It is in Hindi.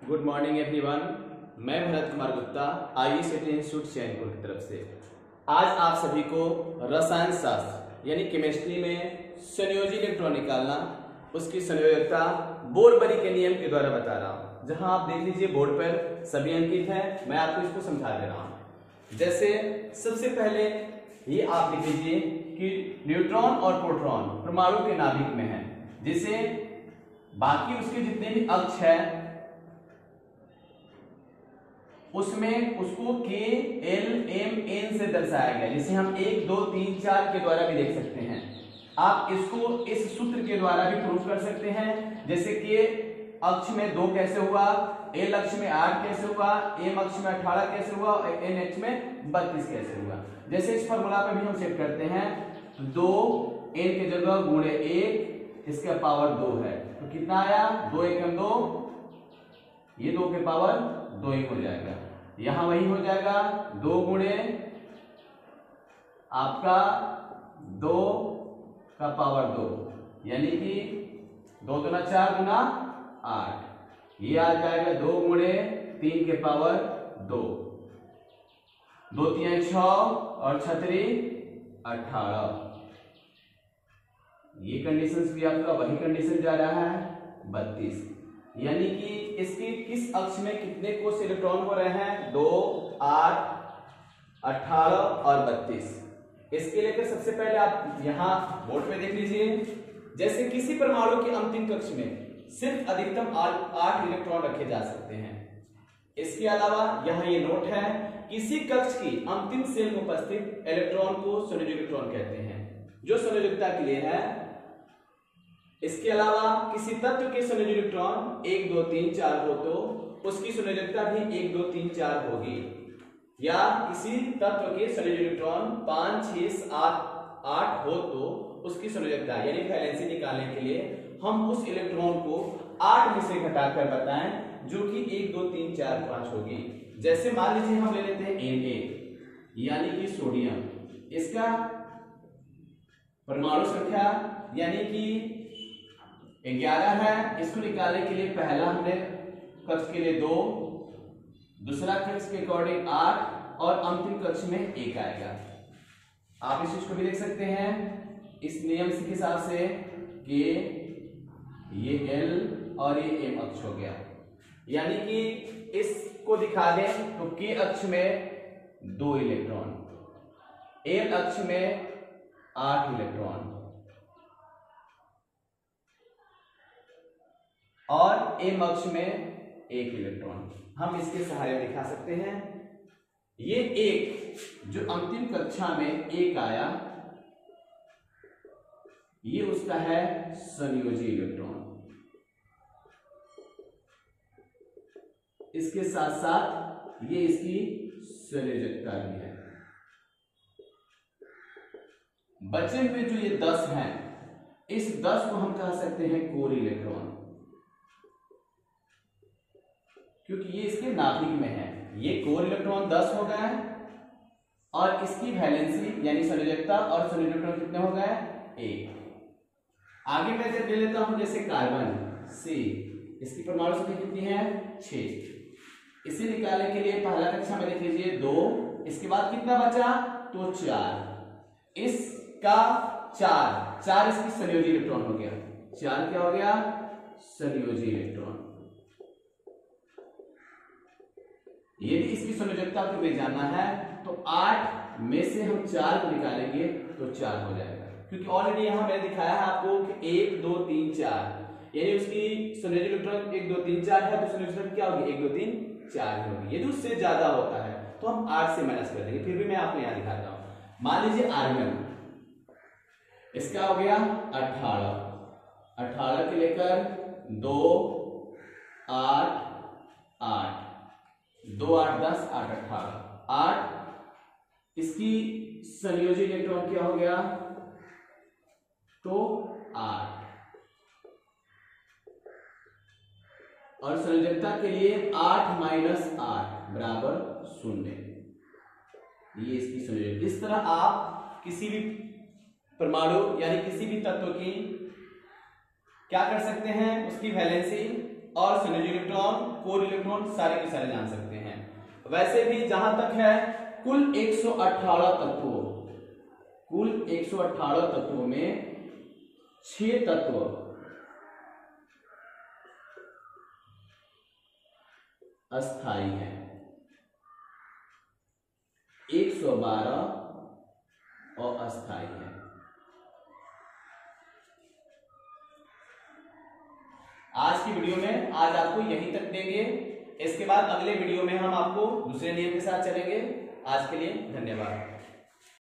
Good morning everyone. मैं भरत कुमार गुप्ता IECET इंस्टीट्यूट चैनपुर की तरफ से आज आप सभी को रसायन शास्त्र यानी केमिस्ट्री में संयोजी इलेक्ट्रॉन निकालना, उसकी संयोजकता बोरबरी के नियम के द्वारा बता रहा हूं। जहां आप देख लीजिए बोर्ड पर सभी अंकित है, मैं आपको इसको समझा दे रहा हूं। जैसे सबसे पहले ये आप लिख लीजिए कि न्यूट्रॉन और प्रोटॉन परमाणु के नाभिक में है, जिसे बाकी उसके जितने भी अक्ष है उसमें उसको K, L, M, N से दर्शाया गया, जिसे हम 1, 2, 3, 4 के द्वारा भी देख सकते हैं। आप इसको इस सूत्र के द्वारा भी प्रूफ कर सकते हैं। जैसे K अक्ष में 2 कैसे हुआ, L अक्ष में 8 कैसे हुआ, M अक्ष में 18 कैसे हुआ और N अक्ष में 32 कैसे हुआ। जैसे इस फॉर्मूला पे भी हम सेट करते हैं, 2 N की जगह गुणे 1, इसका पावर 2 है, तो कितना आया, 2 एकम 2, ये 2 के पावर 2 ही हो जाएगा। यहां वही हो जाएगा, 2 गुणे आपका 2 का पावर 2, यानी कि 2 दूना 4 दूना 8, ये आ जाएगा 2 गुणे 3 के पावर 2, 2 3 6 और 6 3 18। ये कंडीशंस भी आपका वही कंडीशन जा रहा है 32, यानी कि इसके किस अक्ष में कितने कोष इलेक्ट्रॉन हो रहे हैं, 2, 8, 18 और 32। इसके लेकर सबसे पहले आप यहां बोर्ड पे देख लीजिए। जैसे किसी परमाणु के अंतिम कक्ष में सिर्फ अधिकतम 8 इलेक्ट्रॉन रखे जा सकते हैं। इसके अलावा यहां ये नोट है, किसी कक्ष की अंतिम सेल में उपस्थित इलेक्ट्रॉन को संयोजक इलेक्ट्रॉन कहते हैं, जो संयोजकता के लिए है। इसके अलावा किसी तत्व के संयोजक इलेक्ट्रॉन 1, 2, 3, 4 हो तो उसकी संयोजकता भी 1, 2, 3, 4 होगी, या किसी तत्व के संयोजक इलेक्ट्रॉन 5, 6, 7, 8 हो तो उसकी संयोजकता यानी वैलेंसी निकालने के लिए हम उस इलेक्ट्रॉन को 8 में से घटाकर बताएं, जो कि 1, 2, 3, 4, 5 होगी। जैसे मान लीजिए हम ले लेते हैं Na यानी कि सोडियम, इसका परमाणु संख्या यानी कि 11 है। इसको निकालने के लिए पहला हमने कक्ष के लिए 2, दूसरा कक्ष के अकॉर्डिंग 8 और अंतिम कक्ष में 1 आएगा। आप इस चीज को भी देख सकते हैं इस नियम के हिसाब से कि ये L और ये M अक्ष हो गया, यानी कि इसको दिखा दें तो K अक्ष में 2 इलेक्ट्रॉन, L अक्ष में 8 इलेक्ट्रॉन और M अक्ष में 1 इलेक्ट्रॉन। हम इसके सहारे दिखा सकते हैं। ये 1 जो अंतिम कक्षा में 1 आया, ये उसका है संयोजी इलेक्ट्रॉन। इसके साथ साथ ये इसकी संयोजकता भी है। बचे हुए जो ये 10 हैं, इस 10 को हम कह सकते हैं कोर इलेक्ट्रॉन, क्योंकि ये इसके नाभिक में है। ये कोर इलेक्ट्रॉन 10 हो गए और इसकी वैलेंसी यानी संयोजकता और संयोजक इलेक्ट्रॉन कितने हो गए, 1। आगे मैं जब ले लेता हूं जैसे कार्बन C, इसकी परमाणु संख्या कितनी है, 6। इसे निकालने के लिए पहला कक्षा में देख लीजिए 2, इसके बाद कितना बचा, तो 4, इसका 4 इसकी संयोजी इलेक्ट्रॉन हो गया, 4 क्या हो गया, संयोजी इलेक्ट्रॉन। यदि इसकी संयोजकता को हमें जानना है तो 8 में से हम 4 को निकालेंगे तो 4 हो जाएगा, क्योंकि ऑलरेडी यहां मैंने दिखाया है आपको कि 1, 2, 3, 4, यानी उसकी संयोजक इलेक्ट्रॉन 1, 2, 3, 4 है, तो संयोजकता क्या होगी, 1, 2, 3, 4 होगी। यदि उससे ज्यादा होता है तो हम 8 से माइनस कर देंगे। फिर भी मैं आपको यहां दिखाता हूं। मान लीजिए आर्गन, इसका हो गया 18 के लेकर 2, 8, 8, 2, 8, 10, 8, 18, 8 इसकी संयोजी इलेक्ट्रॉन क्या हो गया, तो 8, और संयोजकता के लिए 8 माइनस 8 बराबर 0। ये इसकी संयोजकता। इस तरह आप किसी भी परमाणु यानी किसी भी तत्व की क्या कर सकते हैं, उसकी वैलेंसी और संयोजी इलेक्ट्रॉन, कोर इलेक्ट्रॉन सारे के सारे जान सकते हैं। वैसे भी जहां तक है कुल 118 तत्वों, कुल 118 तत्वों में 6 तत्व अस्थाई है, 112 और अस्थाई है। आज की वीडियो में आज आपको यहीं तक देंगे। इसके बाद अगले वीडियो में हम आपको दूसरे नियम के साथ चलेंगे। आज के लिए धन्यवाद।